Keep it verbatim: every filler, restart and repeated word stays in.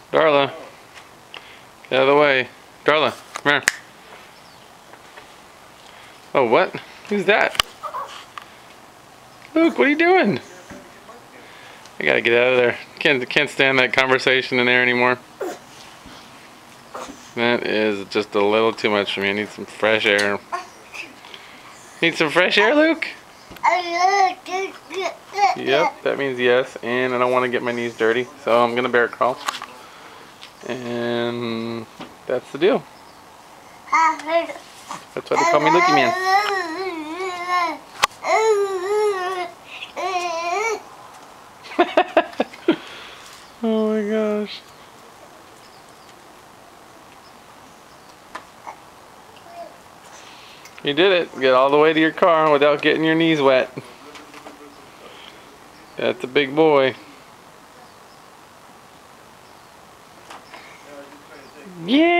Darla, get out of the way. Darla, come here. Oh, what? Who's that? Luke, what are you doing? I gotta get out of there. Can't can't stand that conversation in there anymore. That is just a little too much for me. I need some fresh air. Need some fresh air, Luke? Yep, that means yes. And I don't want to get my knees dirty, so I'm gonna bear crawl. And that's the deal. That's why they call me Lukey Man. Oh my gosh. You did it. Get all the way to your car without getting your knees wet. That's a big boy. Yeah.